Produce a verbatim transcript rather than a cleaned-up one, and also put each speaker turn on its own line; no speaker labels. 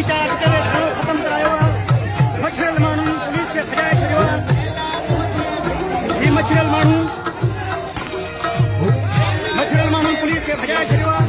Charge करे खत्म करायो मछरल माण्हू पुलिस खे भॼाए छॾियो आहे। ही मछरल माण्हू मछरल माण्हू पुलिस खे भॼाए छॾियो आहे।